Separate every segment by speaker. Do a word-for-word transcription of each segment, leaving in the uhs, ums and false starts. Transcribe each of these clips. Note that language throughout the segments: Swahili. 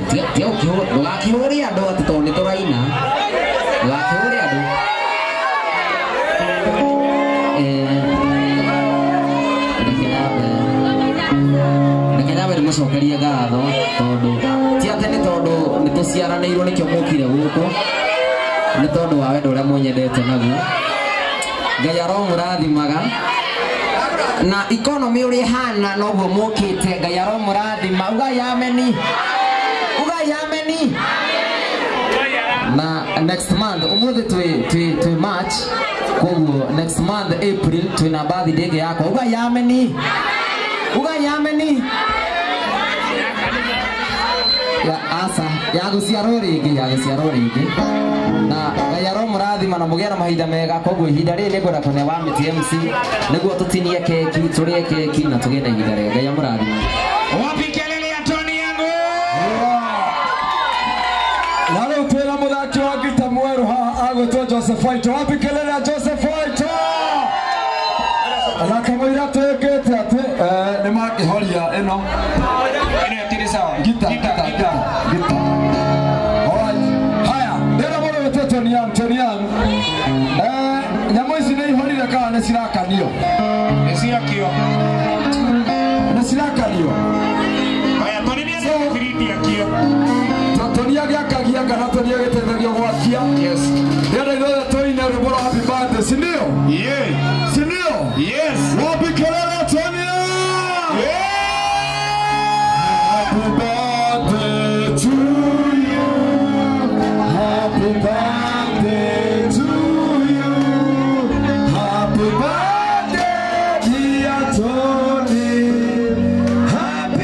Speaker 1: tia tia ukihura ndugakihuri andu ati to ni turaina ndugakihuri andu eh Nĩkĩnyabe mũcokerie ngatho tondũ ti atĩ nĩ tondũ nĩ tũciaranĩirwo nĩkĩo mũkire gũkũ nĩ tondũ wa wendo ũrĩa mũnyendete naguo Ngai aromũrathimaga na economy ũrĩa ihana noguo mũkĩte Ngai aromũrathima ugai ameni ugai ameni na next month umuthi twi twi twi March koguo next month April twina birthday yako ugai ameni ugai ameni ya asa ya guciarwo ringi ya guciarwo ringi na Ngai aromũrathima na mũgĩe na mahinda mega koguo ihinda rĩrĩ nĩngwenda kũne wa Mĩtĩ M C nĩguo tũtinie keki tũrĩe keki na tũgĩe na ihinda rĩega Ngai amũrathime
Speaker 2: wapi kelele ya Tony yangu
Speaker 3: na rĩu twĩna mũthaki wa ngita mwerũ haha agwĩtwo Joseph Waito wapi kelele ya Joseph Waito na kamũira twĩkĩte atĩ nĩ makĩhoria ĩno
Speaker 2: ĩno ĩtirĩ sawa
Speaker 3: gita gita gita gita haya ndĩra mũndũ wĩtwo Tony Young Tony Young nyamũ ici nĩ ihorire kana nĩ cirakanio
Speaker 2: nĩ ciakio
Speaker 3: nĩ cirakanio
Speaker 2: haya Tony nĩ akiriti akio
Speaker 3: Tony agĩakagia kana Tony agĩteithagio gwakia
Speaker 2: yes
Speaker 3: ndĩra ithuothe tũine rwĩmbo rwa happy birthday si ndio
Speaker 2: yeah
Speaker 3: si ndio
Speaker 2: yes
Speaker 3: wapi kelele Tony Young
Speaker 2: yeah
Speaker 3: happy birthday to you happy birthday to you happy birthday dear Tony happy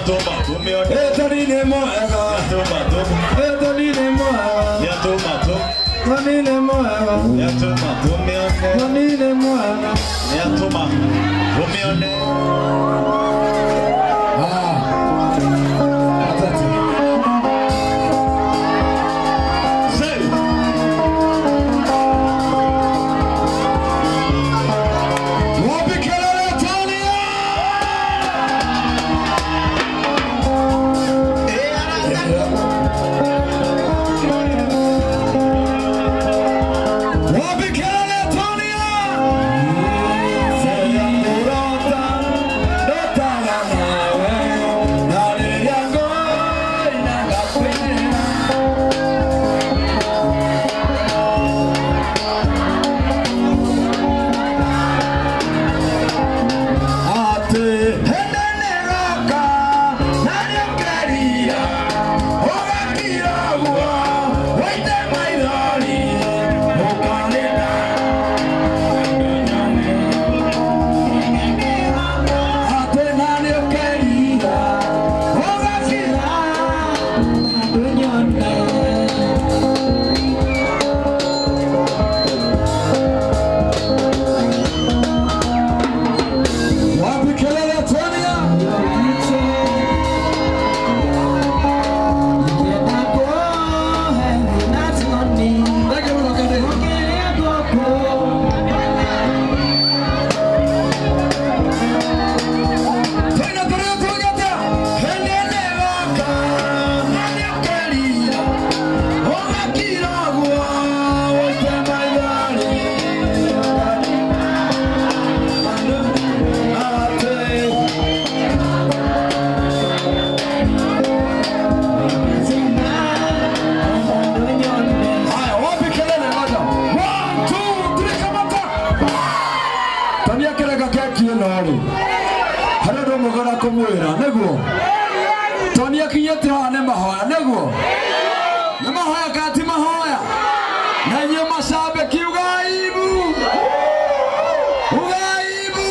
Speaker 4: Yatuma tumione.
Speaker 3: Tony ni mwega.
Speaker 4: Yatuma tumione.
Speaker 3: Tony ni mwega.
Speaker 4: Yatuma tumione.
Speaker 3: Tony ni mwega.
Speaker 4: Yatuma tumione.
Speaker 3: Tony ni mwega.
Speaker 4: Yatuma tumione.
Speaker 3: Ah. Atati.
Speaker 4: Say.
Speaker 3: Wapi kelele Tony? Wapi kelele Tony? Seya murota, dota ya nawe, nare yango inagapena. Ate hendene roka, nare quería, oga kiragua, oite maidori, okanena. Ate nare quería, oga kiragua, wapi kelele Tony? Haya, wapi kelele moja? One, two, three, kamata. Tony akereka keki ĩno rĩ. Harĩ ũndũ mũgera kũmwĩra nĩguo. Tony akinyĩte haha nĩ mahoya nĩguo. Nĩ mahoya kana ti mahoya? Na inyuĩ macambĩki ugaibu. Ugaibu.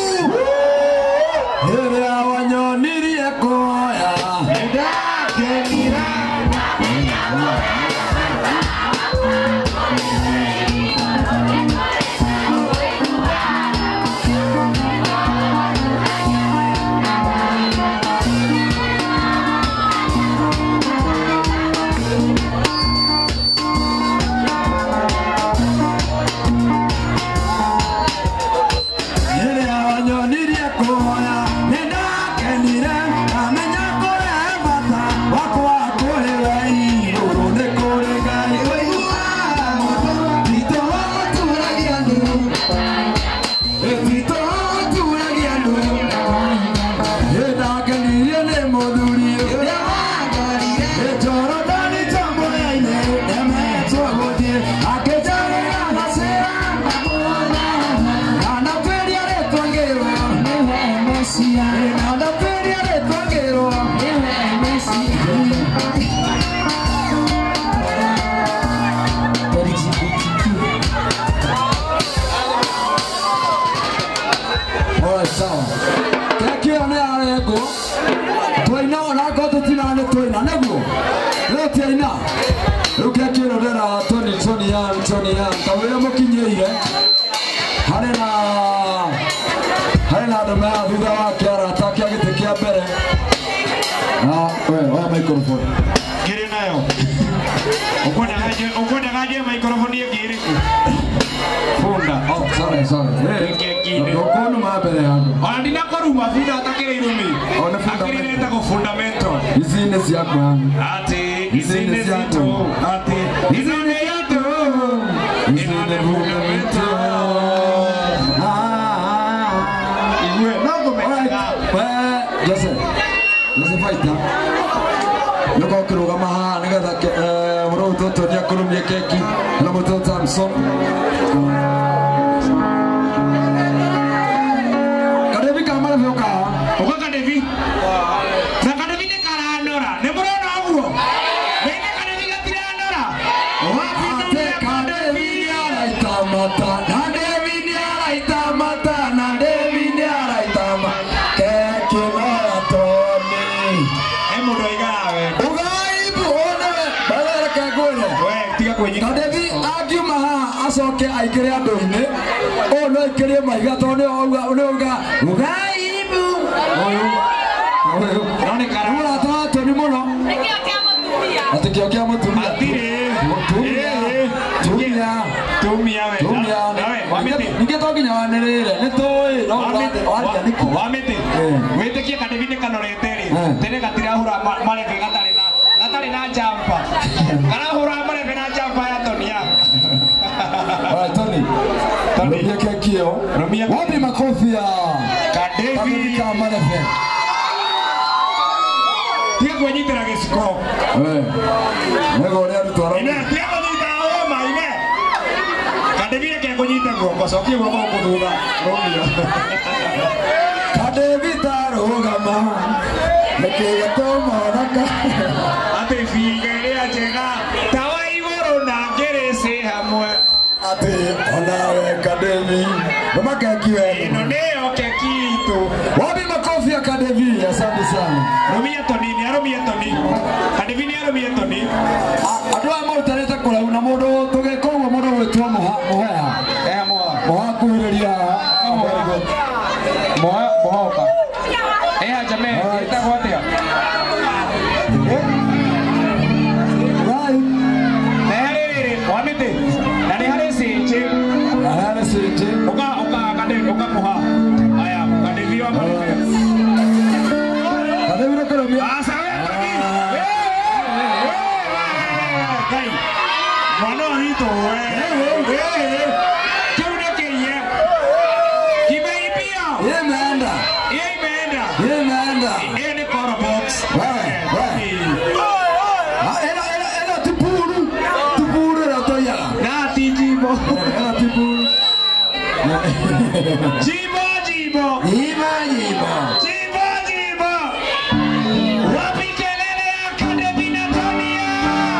Speaker 3: Rĩrĩa wanyonirie kuoya. Nĩndakenire. Rĩrĩa wanyonirie kuoya, nĩndakenire, ngamenya kũrĩa bata wakwa kũrĩwe igũrũ nĩ kũrĩ Ngai. Tito watũragia andũ, Tito watũragia andũ, nĩndakenirio nĩ mũthuri ũrĩa wangarire, Jorodani tamboya-inĩ, nĩmetwo gũthiĩ, akĩnjarĩra macĩra anaperia rĩtwa ngĩrwo nĩwe Mesia, anaperia rĩtwa ngĩrwo nĩwe Mesia. Alright, sawa. Keki ĩyo nĩ yarengwo. Twaina ona korwo tũtinaga nĩ twaina nĩguo. Rĩu tiaina. Rĩu keki ĩno ndĩra Tony Tony ya Tony ya kamũira mũkinyĩire. Harĩ na harĩ na andũ me haha thutha wake arata kĩa gĩtĩ kĩa mbere. Na we oya microphone.
Speaker 2: Kiri nayo. Ukwendaga je microphone ĩngĩ ĩrĩkũ? Funda.
Speaker 3: Oh, sorry, sorry. Ndũkũnuma mbere yangu.
Speaker 2: Ona ndinakoruma funda atakĩrĩ irumi.
Speaker 3: Ona funda.
Speaker 2: Akĩrĩ etagwo fundamental.
Speaker 3: Ici nĩ ciakwa yangu.
Speaker 2: Ati ici nĩ ciitũ. Ati ici nĩ ciitũ. Ici nĩ fundamental. Igue no ngũmenya.
Speaker 3: We Joseph. Joseph Faita. Nĩko ũkĩrũgama haha nĩgetha mũrũu tũtũ nĩ akũrũmie keki na mũtũ Samson. Kadevi kama rĩoka.
Speaker 2: Uga Kadevi. Na Kadevi nĩ karanora. Nĩ mũrona ũguo. Wĩna Kadevi gatiranora. Wapi nĩ Kadevi
Speaker 3: araita mata. Na Devi nĩ araita mata. Na Devi nĩ araita mata. Keki no ya Tony.
Speaker 2: kwenyita.
Speaker 3: Kadevi agiuma haha acoke aikire andu-ini o no aikirie maiga tondu auga auga ugaibu oyo oyo
Speaker 2: None kara.
Speaker 3: Ura ta toni muno ati kio kia mutumia
Speaker 2: Atire.
Speaker 3: mutumia tumia
Speaker 2: Tumia we.
Speaker 3: tumia
Speaker 2: Nawe wamete.
Speaker 3: ninge tokinya wanirire ni toi no waria niki
Speaker 2: Wamete. Witikie Kadevi ni kanorete ri. Tene gatira hura marebe gatari na gatari na jampa. Kana hura marebe na jampa ya Tonia.
Speaker 3: Alright, Tony.
Speaker 2: Tony.
Speaker 3: Rumia kekio.
Speaker 2: Rumia.
Speaker 3: Wapi makofi ya
Speaker 2: Kadevi.
Speaker 3: kama marebe.
Speaker 2: Tia kwenyitira giciko.
Speaker 3: Eh. Nego ria rutwaro.
Speaker 2: Ine tia kwenyita homa ine. Kadevi ke kwenyita goko cokie goko kuthutha. Romia.
Speaker 3: Kadevi tarugama. Nekiga tomonaka.
Speaker 2: Ate figeria njega. Tawa iguru na ngerese hamwe.
Speaker 3: Ati onawe Kadevi. Mama kekiwe.
Speaker 2: Ino neo kekitu.
Speaker 3: Wapi makofi ya Kadevi? Asante sana.
Speaker 2: Romia Toni, ni Romia Toni. Kadevi ni Romia Toni.
Speaker 3: Andu aya marutarite kurau na mundu tugeka uguo mundu gwitwo muheha.
Speaker 2: Eh moa.
Speaker 3: Moha kuhiriria haha.
Speaker 2: Moa mohoka. Eh ajame, itagwo atia.
Speaker 3: Right.
Speaker 2: Na harĩ wamĩtĩ. Na nĩ harĩ cinji.
Speaker 3: Ahana sije.
Speaker 2: Uka uka Kadevi uka moha. Aya, Kadevi wa marebe.
Speaker 3: Kadevi na kurumia.
Speaker 2: Asa we Kadevi. Kai. Mwana hito we. Kiu ne kiye. Kimeibia.
Speaker 3: Ye imeenda.
Speaker 2: Yeye imeenda.
Speaker 3: Ye imeenda.
Speaker 2: Yeye ni kora box.
Speaker 3: Wewe, wewe. Ah, ela ela ela tupuru. Tupuru la toya.
Speaker 2: Na tijibo.
Speaker 3: Ela tupuru.
Speaker 2: Jibo jibo.
Speaker 3: Iba iba.
Speaker 2: Jibo jibo. Wapi kelele ya Kadevi na Tonia?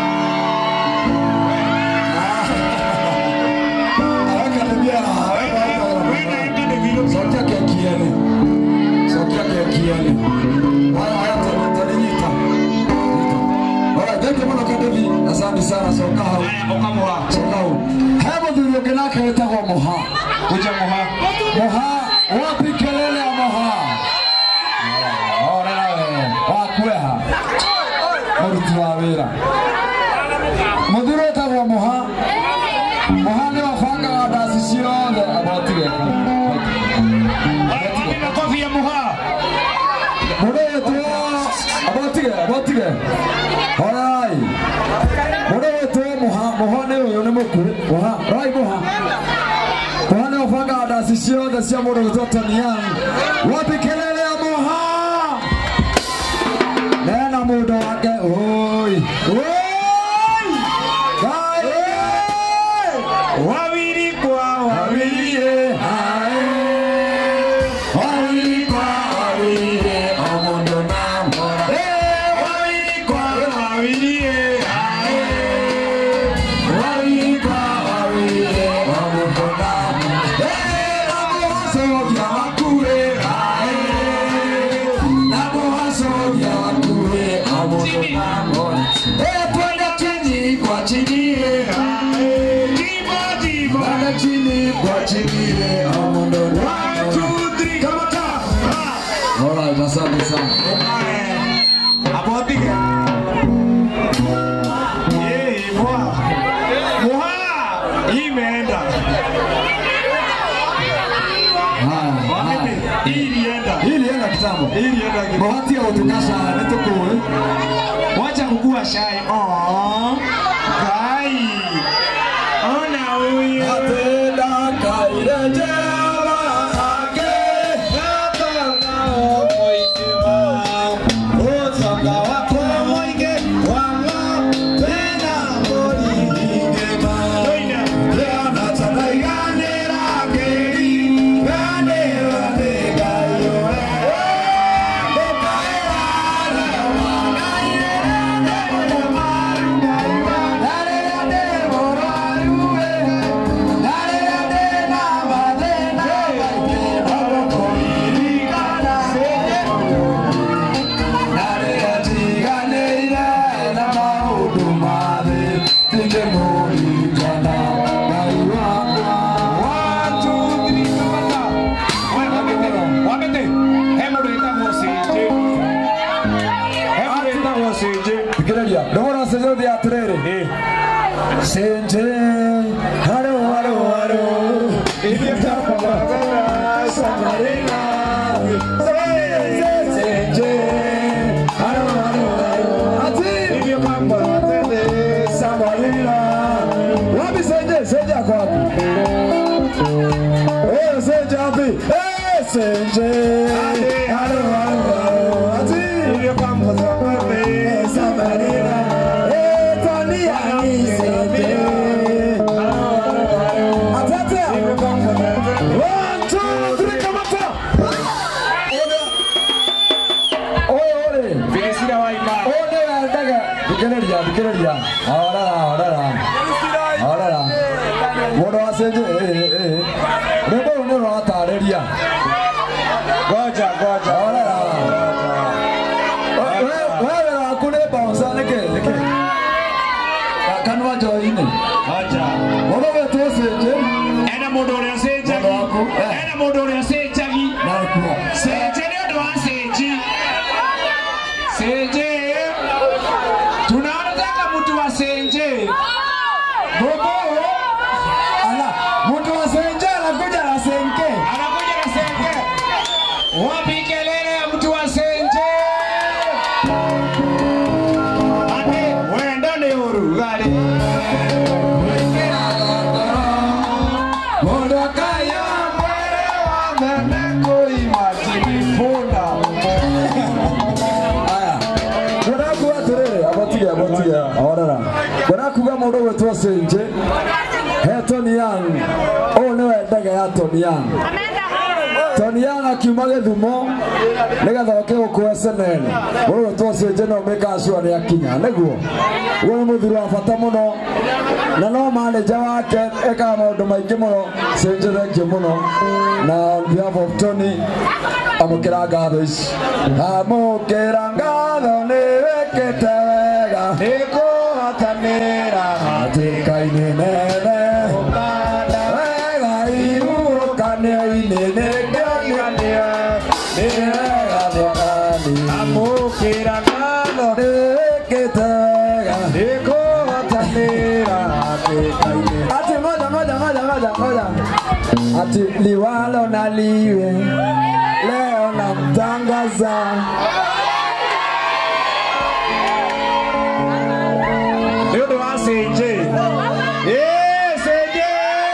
Speaker 3: Akaambia,
Speaker 2: Wenda ya Kadevi lo.
Speaker 3: sokia kekiani. Sokia kekiani. Wala hata mtaninyita. Alright, thank you mwana Kadevi. Asante sana soka hao.
Speaker 2: Aya ukamoha.
Speaker 3: Soka hao. Hebo dhulio kenaka yetagwo moha.
Speaker 2: Kuja moha.
Speaker 3: Moha, wapi kelele ya moha? Ora nawe, wakweha. Muruti wa wira. Muthiro etagwo moha. Moha ni wabanga ndasi ciothe abotige.
Speaker 2: Aya wapi makofi ya moha.
Speaker 3: Mundu wetwo abotige, abotige. Alright. Mundu wetwo moha, moha ni uyu ni muku. Moha, right moha. Moha ni wabanga ndasi ciothe cia mundu wetwo Tonia. Wapi kelele ya moha? Nena mundu wake, oi. Oi! Gai!
Speaker 2: Wawili kwa wawili.
Speaker 3: Wawili, ae. Wawili kwa wawili, omundu na mbora. Eh, wawili kwa
Speaker 2: Wawili.
Speaker 3: ae. Wawili kwa wawili, omundu na mbora. Eh, namo wasogia wakue, ae. Namo wasogia wakue, omundu na mbora. Eh, twende chini kwa chini, ae.
Speaker 2: Jibo jibo.
Speaker 3: Bana chini kwa chini, omundu na mbora.
Speaker 2: One, two, three, kamata. Ah.
Speaker 3: Alright, asante sana.
Speaker 2: Abotige. Eh, moha. Moha. Imeenda.
Speaker 3: Haya, haya.
Speaker 2: Wamete. Ilienda.
Speaker 3: Hili enda kitambo.
Speaker 2: Ilienda.
Speaker 3: Bahati ya utukasha nitukuwe.
Speaker 2: Wacha kukua shai. Oh. Kai. Ona huyu.
Speaker 3: Atenda kairejea ake.
Speaker 2: Nataka moikema. Osaka wako moike. Wanga. Pena mori ingema. Doina.
Speaker 3: Leo nataka iganira keri. Gane wane gayo. Bokaera na wana irene. Bokaera na wana Thikiriria. Ndora senje ndi atiriri.
Speaker 2: Eh.
Speaker 3: Senje. Haro haro haro. Ibi tapala samarina. Senje. Haro haro haro. Ati ibi tapala samarina. Wapi senje? Senje kwapi? Eh senje wapi? Eh senje. Haro haro haro. Ati ibi tapala samarina. Eh tani ani senje. Atete. One, two, three, come on. Oye, oye.
Speaker 2: Filisira wa imani.
Speaker 3: Oye, daga. Dikeleria, dikeleria. Ahora, ahora. Ahora. Modo asenje, eh, eh. Rebo ne ro atareria.
Speaker 2: Goja, goja.
Speaker 3: Ahora. Wewe, wewe akune bounce neke, neke. Kanwa joine.
Speaker 2: Acha.
Speaker 3: Modo wetu asenje.
Speaker 2: Ena mundu uria senjagi. Ena mundu uria senjagi.
Speaker 3: Na ku.
Speaker 2: Senje ni undu wa senji. Senje. Tunataka mtu wa senje. Bobo.
Speaker 3: Ala, mtu asenje anakuja na senke.
Speaker 2: Anakuja na senje. Wapi kelele ya mtu wa senje? Ate, wenda ni urugari.
Speaker 3: Modo kaya mwere wa meneko imatilifunda. Aya, kuna kuwa terere, abotiga, abotiga, awarara. Kuna kuwa modo wetu asenje. He Tony Young, oh newe daga ya Tony Young. Tony Young akiuma Githumo nigetha oke gukua S N L. Modo wetu asenje no meka sure ni akinya niguo. Wewe muthuri wa bata muno na no manager wake eka maundu maingi muno senje thank you muno na on behalf of Tony amukira ngatho ici amukira ngatho ni wekete wega nikuhatanira hatikaini nene wega irukanio-ini nĩngĩonania nĩ wega thĩkani amukĩra ngatho nĩ wĩkĩte wega nĩkũhotanĩra hatĩka-inĩ ati moja moja moja moja moja ati liwalo na liwe leo namtangaza
Speaker 2: Ni undu wa senje. Eh, senje.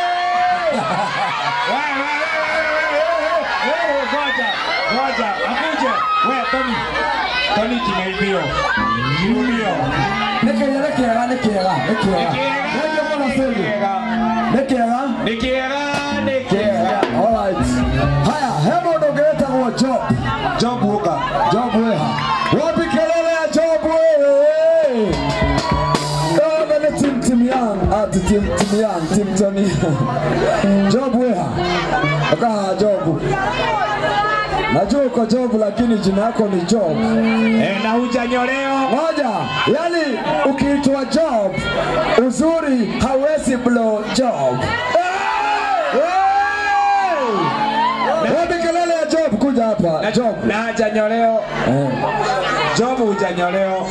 Speaker 2: Wewe, wewe, goja, goja, akuje. Wewe Tony. Tony kimeibio. Kimeibio.
Speaker 3: Nikiega nikiega nikiega nikiega nikiega mbona senje nikiega
Speaker 2: Nikiega, nikiega.
Speaker 3: alright haya hemo ndogeta kwa job job woka job weha wapi kelele ya job wewe ndio ni team team young at team team young team Tony job weha aka job najua uko job lakini jina yako ni job
Speaker 2: Eh, na hujanyoreo.
Speaker 3: moja yani ukiitwa job uzuri hawezi blow job wapi kelele ya job kuja hapa job
Speaker 2: Na hujanyoreo.
Speaker 3: eh.
Speaker 2: Job hujanyoreo.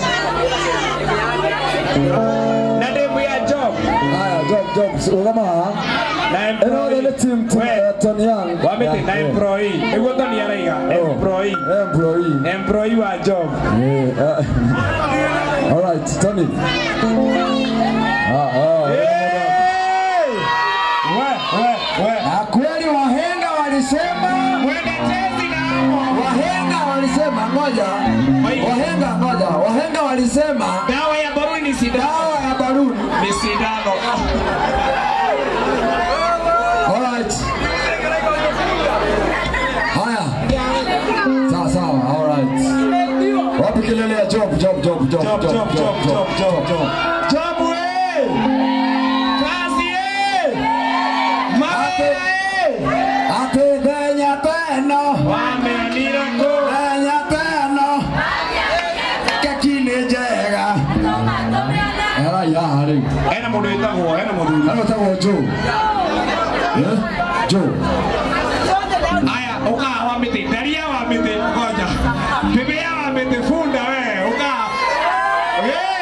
Speaker 2: Na demu ya job.
Speaker 3: haya job job ugama
Speaker 2: Na
Speaker 3: eno ile
Speaker 2: employee.
Speaker 3: team team
Speaker 2: We,
Speaker 3: Tony Young
Speaker 2: wamete na employee. Niguo Tony araiga. Employee.
Speaker 3: employee
Speaker 2: Employee wa job.
Speaker 3: eh uh, all right Tony ah ah
Speaker 2: Hey! We, we, we.
Speaker 3: na kweli wahenga walisema
Speaker 2: Mwende tezi na hapo.
Speaker 3: wahenga walisema ngoja wahenga ngoja wahenga walisema
Speaker 2: Dawa ya baruni ni sindano.
Speaker 3: dawa ya baruni
Speaker 2: Ni sindano.
Speaker 3: alright haya sawa sawa alright wapi kelele ya job job job job
Speaker 2: Job, job, job, job, job, job. Job we! Kazi eh! Mawela eh!
Speaker 3: ate denya teno
Speaker 2: Wameonira ko.
Speaker 3: denya teno kakine jega era ya hari
Speaker 2: Ena mundu witagwo, ena mundu.
Speaker 3: ano tawo Joe eh Joe
Speaker 2: Aya, uka wa miti, daria wa miti, ngoja. Bibia wa miti funda we, uka. Eh!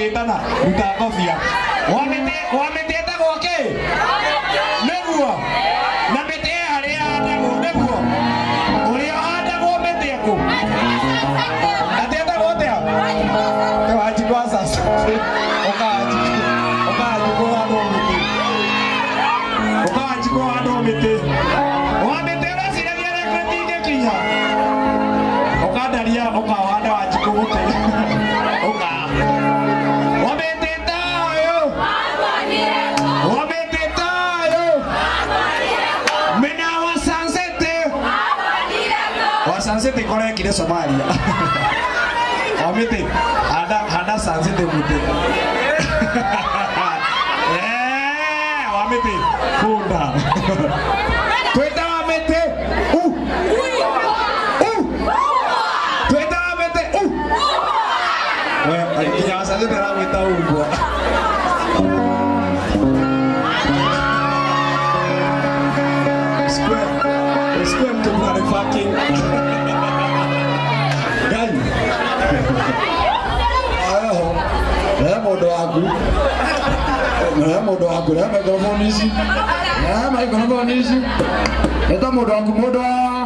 Speaker 2: gitana utakofia wamete wameteta goke neguo na mete ari ata go neguo uri ata go mete ko ateta go te te waji kwa sasa okaji okaji go ado mete okaji go ado mete wamete rasira dia kretine kinya okadaria okawanda waji go mete oka Sansete kore kile Somalia. Amete ada ada sansete mute. Eh, amete kunda. Tweta amete. Uh. Uh. Tweta amete. Uh. Weh, jangan sansete ra weta u. Square. Square to the fucking modo aku na modo aku na microphone isi na microphone isi eta modo aku modo ha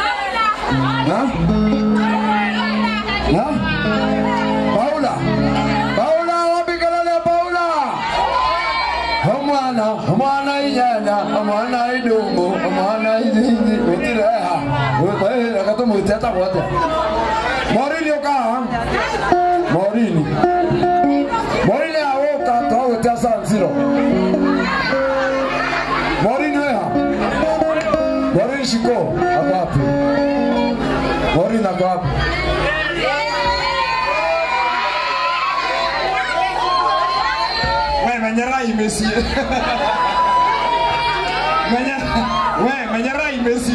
Speaker 2: ha Paula Paula wabikalale Paula hamwana hamwana ijana hamwana idungu hamwana izinzi utireha wewe akatomo utata wote Morini oka Morini Morini awoka to utasa zero Morini weha Morini shiko akwapi Morini akwapi Wewe menyera imesi Menya wewe menyera imesi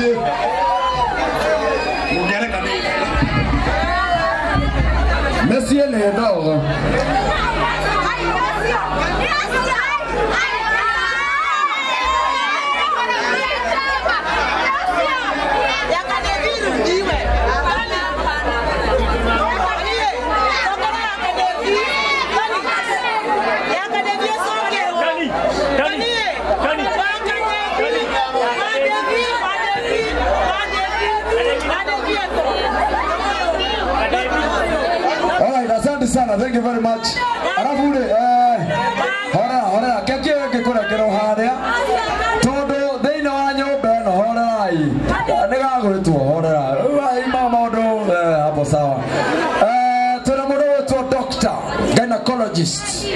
Speaker 2: Ungere kabisa Messi è nero. Sana, thank you very much. Arafule, eh, hora, hora, kaki ke kora kero harea. Todo deina wanyo beno hora ai. Nega gore tu hora. Ai mama do eh hapo sawa. Eh, tuna modo tu doctor, gynecologist.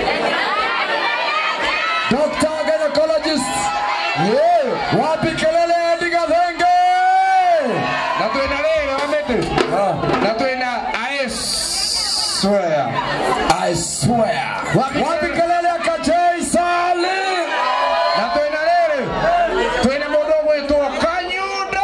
Speaker 2: Doctor gynecologist. Yeah, wapi kelele diga thenge. Na tuena leo amete. Ah, na tuena A S swear, I swear. Wapi kelele akachei sali. Na tuena lele. Tuena modogo yetu kanyuda.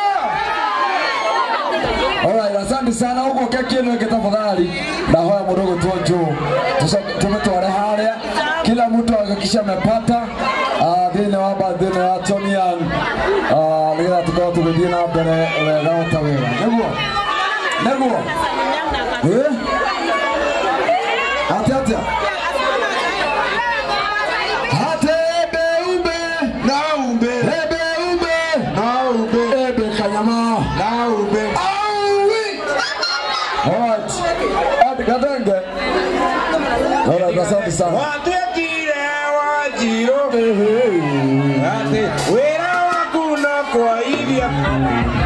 Speaker 2: Alright, asante sana huko kekeno kitafadhali. Na hoya modogo tuonjo. Tumetware haria. Kila mtu hakikisha amepata. Ah, dina waba dina wa Tonian. Ah, leo tukao tumedia na mbele leo tawela. Neguo. Neguo. Eh? Ate ate. Ate ebe ube. Na ube. Ebe ube. Na ube. Ebe kanyama. Na ube. Aui. Alright. Ate kadenge. Alright, asante sana. Watu kile wajio. Ate wera wakuna kwa hivya.